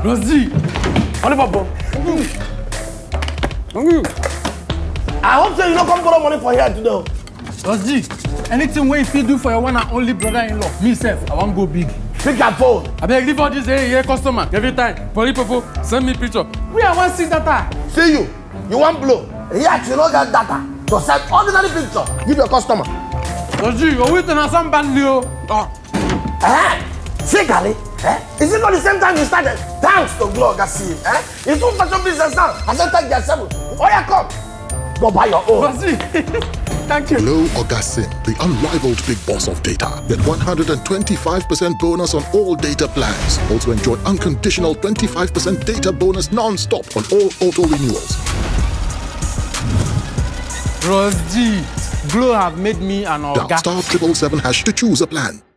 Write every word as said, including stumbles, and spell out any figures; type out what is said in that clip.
Rosie, Only Papa. I hope so you don't come borrow money for here today. Rosie, anything wey you fit do for your one and only brother-in-law, me sef, I wan go big. Pick your phone. I beg leave all this hey, hey, customer every time. Pori popo, send me picture. We are one see data. See you. You want blow. Here you don't get data. To send ordinary picture. Give your customer. Rosie, you're waiting on some band new. Oh. Eh? See, Kali? Eh? Is it not the same time you started? Thanks to Glow Gassi. Eh? It's two fashion business now. I said take your seven. Oh yeah, come. Go buy your own. Rosie, thank you. Glow Ogasin, the unrivaled big boss of data. Get one hundred twenty-five percent bonus on all data plans. Also enjoy unconditional twenty-five percent data bonus non-stop on all auto renewals. Rosie, Glow have made me an Dial organ. star triple seven hash to choose a plan.